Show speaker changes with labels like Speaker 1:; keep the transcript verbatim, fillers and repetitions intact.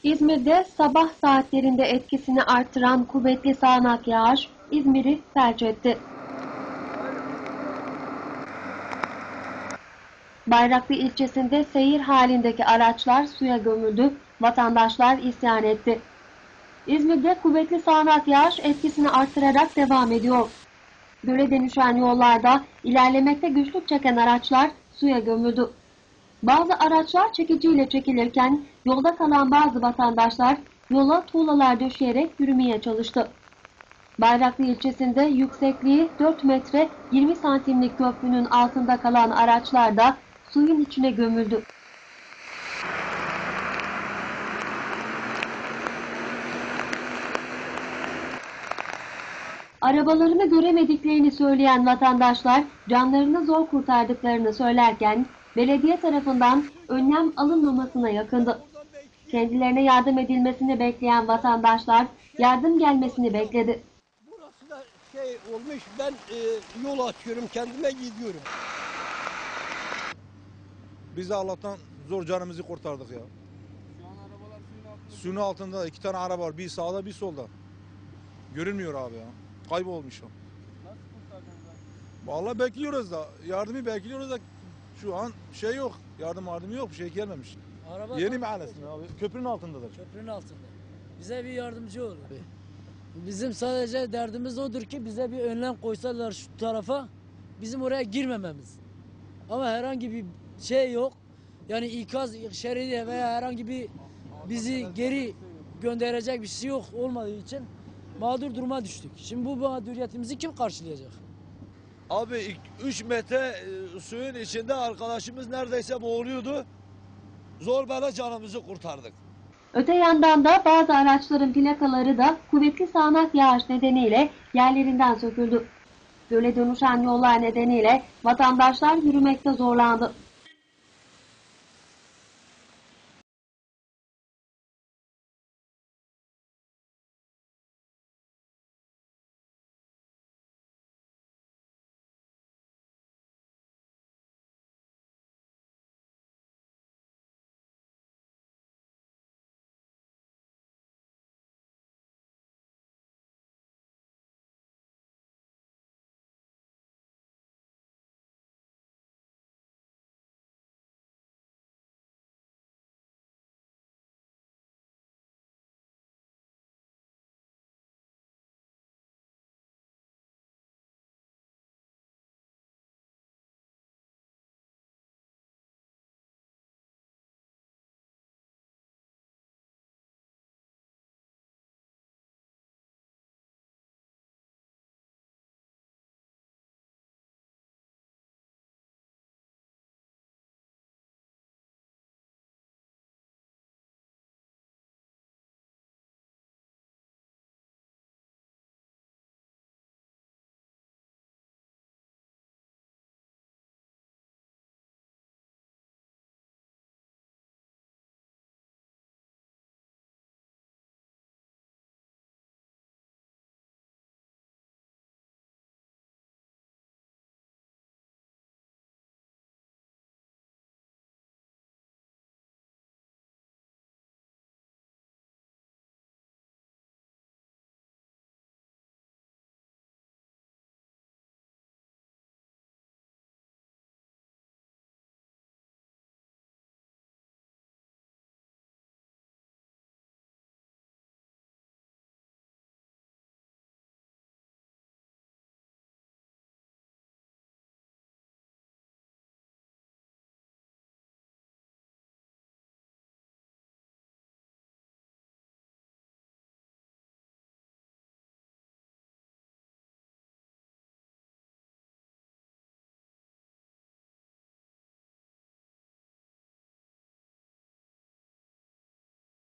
Speaker 1: İzmir'de sabah saatlerinde etkisini artıran kuvvetli sağanak yağış İzmir'i felç etti. Bayraklı ilçesinde seyir halindeki araçlar suya gömüldü, vatandaşlar isyan etti. İzmir'de kuvvetli sağanak yağış etkisini artırarak devam ediyor. Göle dönüşen yollarda ilerlemekte güçlük çeken araçlar suya gömüldü. Bazı araçlar çekiciyle çekilirken yolda kalan bazı vatandaşlar yola tuğlalar döşeyerek yürümeye çalıştı. Bayraklı ilçesinde yüksekliği dört metre yirmi santimlik köprünün altında kalan araçlar da suyun içine gömüldü. Arabalarını göremediklerini söyleyen vatandaşlar canlarını zor kurtardıklarını söylerken belediye tarafından önlem alınmamasına yakındı. Kendilerine yardım edilmesini bekleyen vatandaşlar yardım gelmesini bekledi.
Speaker 2: Burası da şey olmuş, ben e, yol açıyorum, kendime gidiyorum.
Speaker 3: Biz de Allah'tan zor canımızı kurtardık ya.
Speaker 4: Şu an arabalar suyun altında.
Speaker 3: Suyun altında iki tane araba var. Bir sağda bir solda. Görünmüyor abi ya. Kaybolmuş o.
Speaker 4: Nasıl kurtaracaksınız?
Speaker 3: Vallahi bekliyoruz da. Yardımı bekliyoruz da şu an şey yok. Yardım yardımı yok. Bir şey gelmemiş.
Speaker 5: Araba
Speaker 3: Yeni mahallesinde abi. Köprünün altındadır.
Speaker 5: köprünün altında. Bize bir yardımcı olur. Bizim sadece derdimiz odur ki bize bir önlem koysalar şu tarafa, bizim oraya girmememiz. Ama herhangi bir şey yok. Yani ikaz şeridi veya herhangi bir bizi geri gönderecek bir şey yok olmadığı için mağdur duruma düştük. Şimdi bu mağduriyetimizi kim karşılayacak?
Speaker 6: Abi üç metre e, suyun içinde arkadaşımız neredeyse boğuluyordu. Zor bela canımızı kurtardık.
Speaker 1: Öte yandan da bazı araçların plakaları da kuvvetli sağanak yağış nedeniyle yerlerinden söküldü. Göle dönüşen yollar nedeniyle vatandaşlar yürümekte zorlandı.